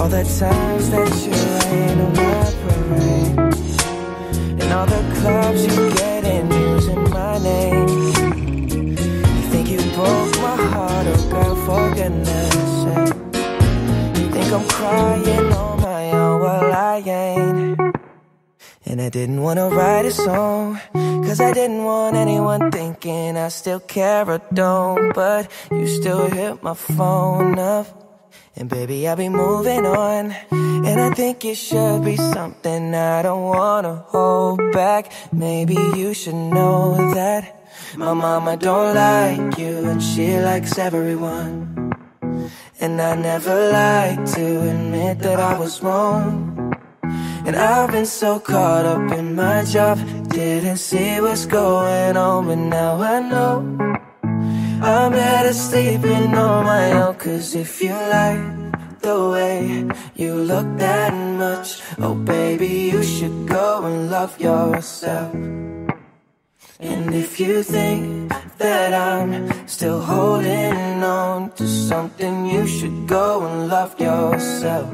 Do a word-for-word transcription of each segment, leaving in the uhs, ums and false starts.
all the times that you rain on my parade, and all the clubs you get in using my name. You think you broke my heart, oh girl, for goodness sake. You think I'm crying on my own, well I ain't. And I didn't wanna write a song, cause I didn't want anyone thinking I still care or don't. But you still hit my phone up, and baby, I'll be moving on. And I think it should be something I don't wanna hold back. Maybe you should know that my mama don't like you, and she likes everyone. And I never like to admit that I was wrong. And I've been so caught up in my job, didn't see what's going on, but now I know I'm better sleeping on my own. Cause if you like the way you look that much, oh baby, you should go and love yourself. And if you think that I'm still holding on to something, you should go and love yourself.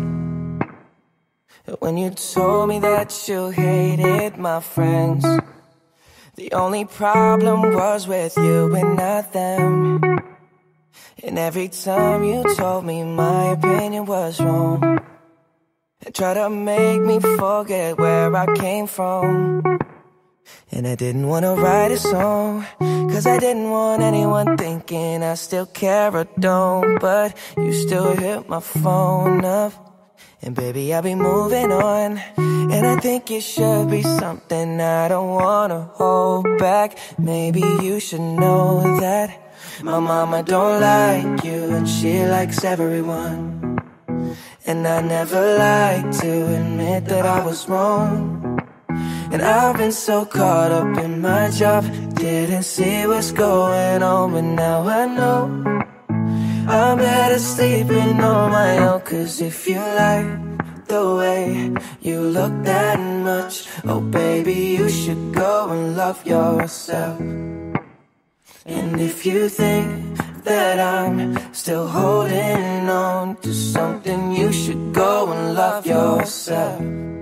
When you told me that you hated my friends, the only problem was with you and not them. And every time you told me my opinion was wrong, and tried to make me forget where I came from. And I didn't wanna write a song, cause I didn't want anyone thinking I still care or don't. But you still hit my phone up, and baby, I'll be moving on. And I think it should be something I don't wanna hold back. Maybe you should know that my mama don't like you, and she likes everyone. And I never like to admit that I was wrong. And I've been so caught up in my job, didn't see what's going on, but now I know I'm better sleeping on my own. Cause if you like the way you look that much, oh baby, you should go and love yourself. And if you think that I'm still holding on to something, you should go and love yourself.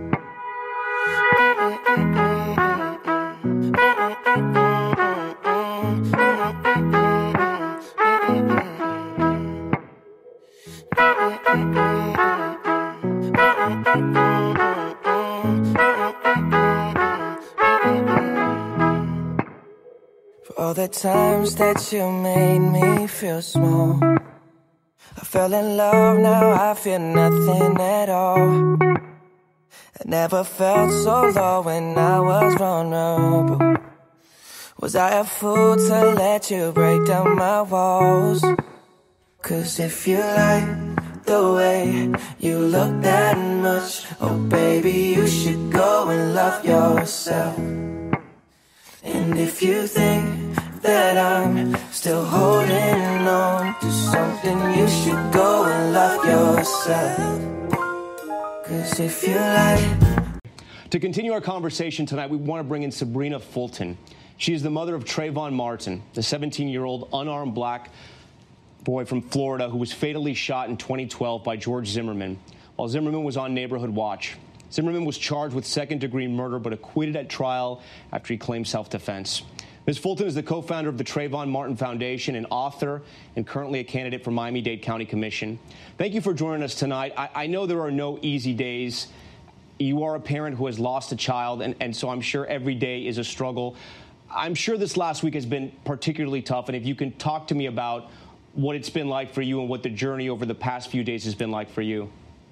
For all the times that you made me feel small, I fell in love, now I feel nothing at all. I never felt so low when I was vulnerable. Was I a fool to let you break down my walls? Cause if you like the way you look that much, oh baby, you should go and love yourself. And if you think that I'm still holding on to something, you should go and love yourself. Cause if you like... To continue our conversation tonight, we want to bring in Sabrina Fulton. She is the mother of Trayvon Martin, the seventeen-year-old unarmed black boy from Florida who was fatally shot in twenty twelve by George Zimmerman while Zimmerman was on neighborhood watch. Zimmerman was charged with second-degree murder but acquitted at trial after he claimed self-defense. Miz Fulton is the co-founder of the Trayvon Martin Foundation, an author, and currently a candidate for Miami-Dade County Commission. Thank you for joining us tonight. I, I know there are no easy days. You are a parent who has lost a child, and, and so I'm sure every day is a struggle. I'm sure this last week has been particularly tough, and if you can talk to me about what it's been like for you and what the journey over the past few days has been like for you.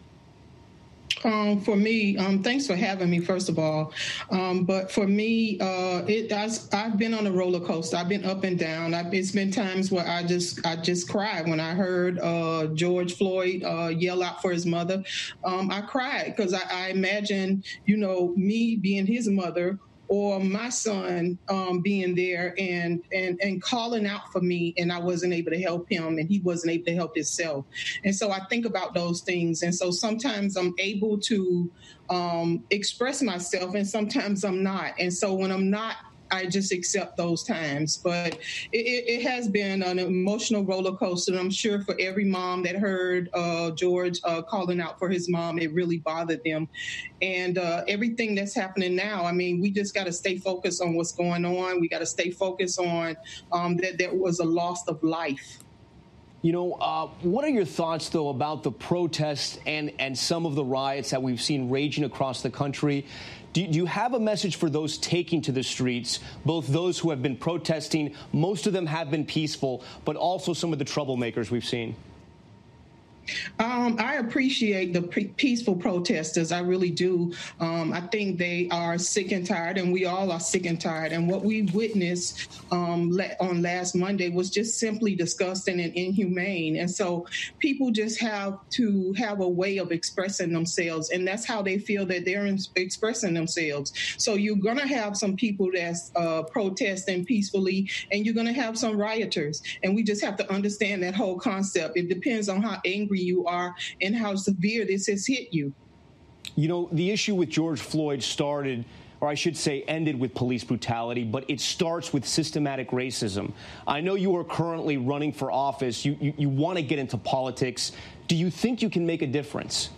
Um, for me, um, thanks for having me, first of all. Um, but for me, uh, it I, I've been on a roller coaster. I've been up and down. I've, it's been times where I just I just cried when I heard uh, George Floyd uh, yell out for his mother. Um, I cried because I, I imagine, you know, me being his mother, or my son um, being there and, and and calling out for me, and I wasn't able to help him, and he wasn't able to help himself. And so I think about those things. And so sometimes I'm able to um, express myself, and sometimes I'm not. And so when I'm not I just accept those times. But it, it has been an emotional roller coaster. And I'm sure for every mom that heard uh, George uh, calling out for his mom, it really bothered them. And uh, everything that's happening now, I mean, we just got to stay focused on what's going on. We got to stay focused on um, that there was a loss of life. You know, uh, what are your thoughts, though, about the protests and, and some of the riots that we've seen raging across the country? Do, do you have a message for those taking to the streets, both those who have been protesting, most of them have been peaceful, but also some of the troublemakers we've seen? Um, I appreciate the pre- peaceful protesters. I really do. Um, I think they are sick and tired, and we all are sick and tired. And what we witnessed um, la- on last Monday was just simply disgusting and inhumane. And so people just have to have a way of expressing themselves, and that's how they feel that they're in- expressing themselves. So you're going to have some people that's uh, protesting peacefully, and you're going to have some rioters. And we just have to understand that whole concept. It depends on how angry you are and how severe this has hit you. You know, the issue with George Floyd started, or I should say ended with police brutality, but it starts with systematic racism. I know you are currently running for office. You, you, you want to get into politics. Do you think you can make a difference?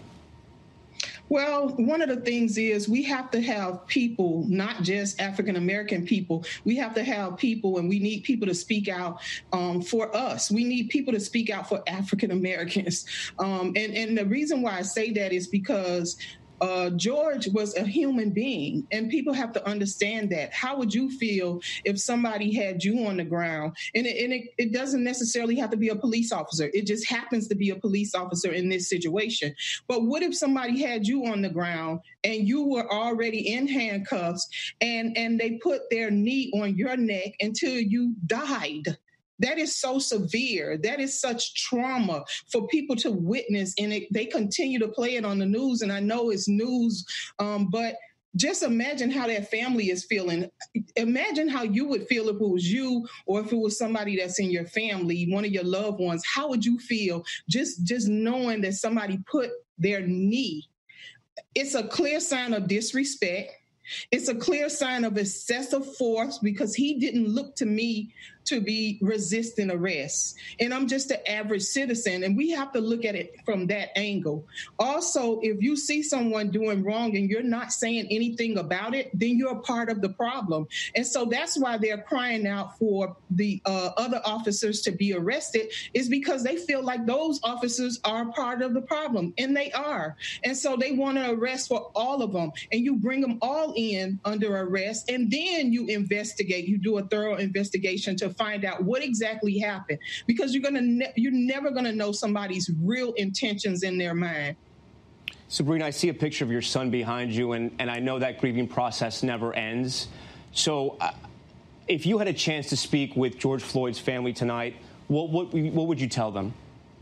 Well, one of the things is we have to have people, not just African-American people. We have to have people, and we need people to speak out um, for us. We need people to speak out for African-Americans. Um, and, and the reason why I say that is because Uh, George was a human being, and people have to understand that. How would you feel if somebody had you on the ground? And, it, and it, it doesn't necessarily have to be a police officer. It just happens to be a police officer in this situation. But what if somebody had you on the ground and you were already in handcuffs and, and they put their knee on your neck until you died? That is so severe. That is such trauma for people to witness, and it, they continue to play it on the news. And I know it's news, um, but just imagine how that family is feeling. Imagine how you would feel if it was you or if it was somebody that's in your family, one of your loved ones. How would you feel just, just knowing that somebody put their knee? It's a clear sign of disrespect. It's a clear sign of excessive force because he didn't look to me to be resisting arrest. And I'm just an average citizen, and we have to look at it from that angle. Also, if you see someone doing wrong and you're not saying anything about it, then you're a part of the problem. And so that's why they're crying out for the uh, other officers to be arrested, is because they feel like those officers are part of the problem, and they are. And so they want to arrest for all of them, and you bring them all in under arrest, and then you investigate. You do a thorough investigation to find out what exactly happened, because you're gonna ne- you're never gonna know somebody's real intentions in their mind. Sabrina, I see a picture of your son behind you, and, and I know that grieving process never ends. So uh, if you had a chance to speak with George Floyd's family tonight, what, what, what would you tell them?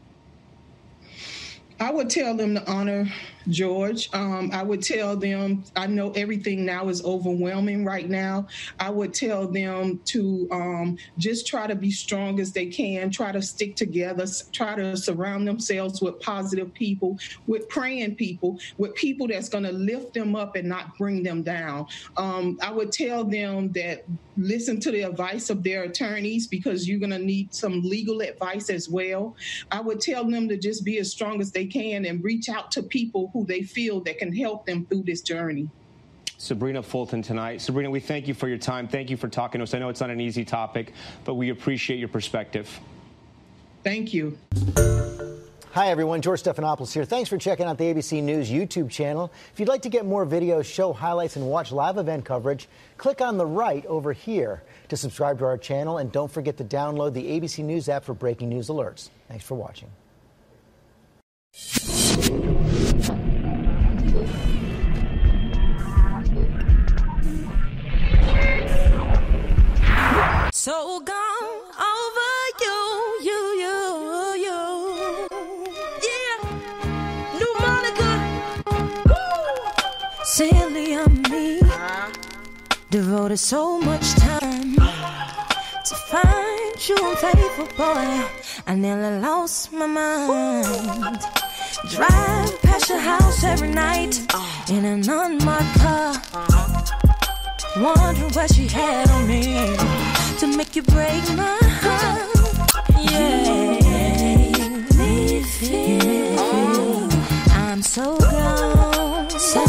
I would tell them to honor George. Um, I would tell them, I know everything now is overwhelming right now. I would tell them to um, just try to be strong as they can, try to stick together, try to surround themselves with positive people, with praying people, with people that's going to lift them up and not bring them down. Um, I would tell them that listen to the advice of their attorneys, because you're going to need some legal advice as well. I would tell them to just be as strong as they can and reach out to people who they feel that can help them through this journey. Sabrina Fulton tonight. Sabrina, we thank you for your time. Thank you for talking to us. I know it's not an easy topic, but we appreciate your perspective. Thank you. Hi, everyone. George Stephanopoulos here. Thanks for checking out the A B C News YouTube channel. If you'd like to get more videos, show highlights, and watch live event coverage, click on the right over here to subscribe to our channel. And don't forget to download the A B C News app for breaking news alerts. Thanks for watching. So gone over you, you, you, you. Yeah, new Monica. Woo. Silly on me. Devoted so much time to find you unfaithful boy. I nearly lost my mind. Drive past your house every night in an unmarked car. Wondering what she had on me to make you break my heart. Yeah, me feel I'm so gone. So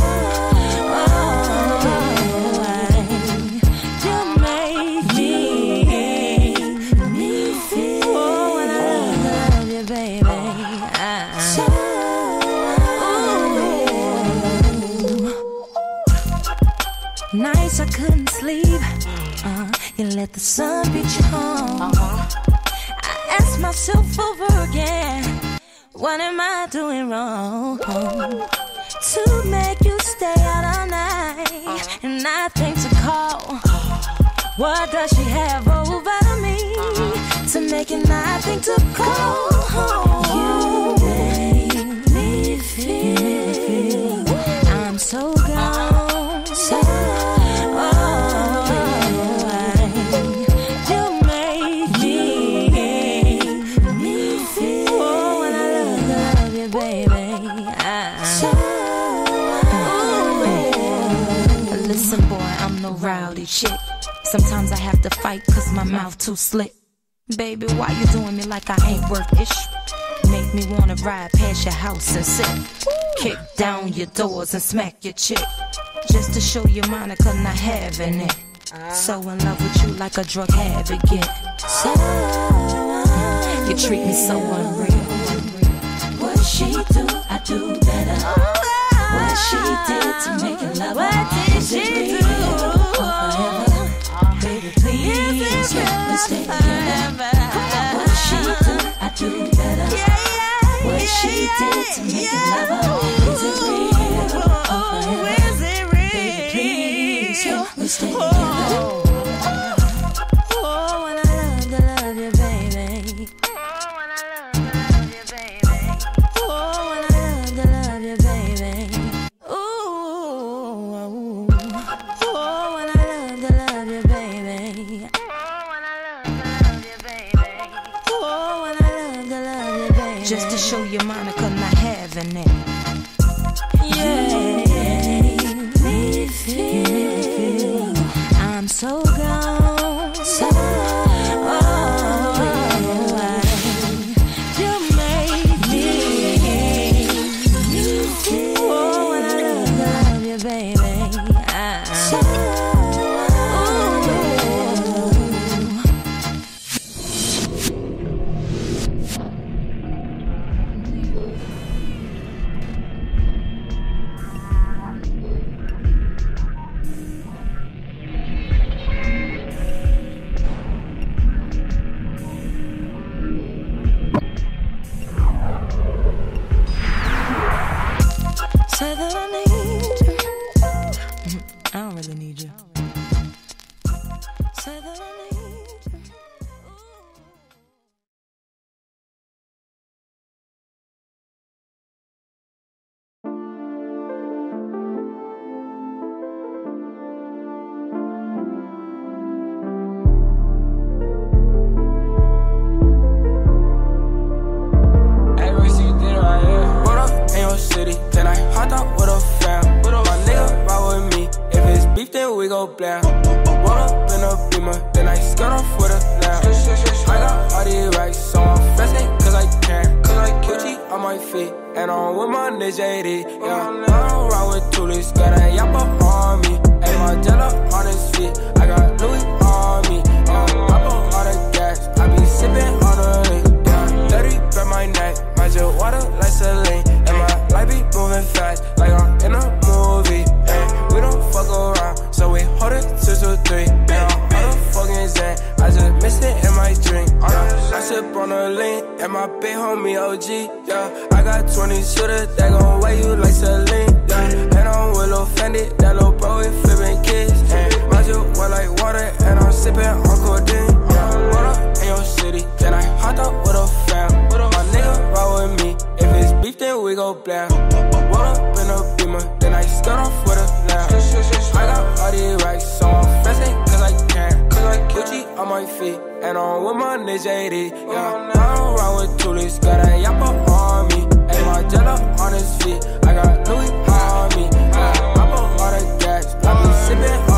nights I couldn't sleep. Uh, you let the sun beat you home. Uh-huh. I ask myself over again, what am I doing wrong to make you stay out all night uh-huh. and nothing to call? What does she have over me uh-huh. to make it nothing to call? You make me feel I'm so gone. So rowdy chick. Sometimes I have to fight cause my mouth too slick. Baby, why you doing me like I ain't worth it? Make me wanna ride past your house and sit. Kick down your doors and smack your chick. Just to show you Monica not having it. So in love with you like a drug habit get. So you treat me so unreal. What she do, I do better. What she did to make it love. What did she do? Baby, please, let me stay together. What she do, I do better. What she did to make it love. Is it real or forever? Baby, please, let me stay together. Just to show you Monica not having it. Yeah, me feel I'm so gone. So oh, you made me, me feel. Oh, when I love, love you, baby. I, so say that I need you. I don't really need you. Say that I need you. Then I hopped up with a fam. My nigga ride with me. If it's beef, then we go blam. Roll up in a beamer, then I skirt off with a lamb. I got all these racks, so I'm flexing cause I can. Cause I Gucci on my feet, and I'm with my nigga J D. Yeah, I don't ride with Tulis, got a yappa on me. And my jello on his feet, I got Louis on me. Yeah, I put all the gas, I be sipping on the lean. Yeah, dirty grab my neck, my jet water like Celine. I be moving fast, like I'm in a movie. Ay, we don't fuck around, so we hold it two to three. Yeah, I'm all the fucking zen, I just missed it in my drink. Yeah, I sip on the lean, and my big homie O G. Yeah, I got twenty shooters that gon' weigh you like Celine. Yeah, and I'm with Lil Fendi, that little bro we flipping kids. And my juice wet like water, and I'm sipping on codeine. Yeah, roll up in your city, then I hopped up with a fam. My nigga ride with me. If it's beef, then we go blam. Roll up in a beamer, then I skirt off with a lamb. I got all these racks, so I'm flexing cause I can. Cause I Gucci on my feet, and I'm with my nigga J D. Yeah, I don't ride with Tulis, got a yappa on me. And my jello on his feet, I got Louis on me. Yeah, I put all the gas, I be sipping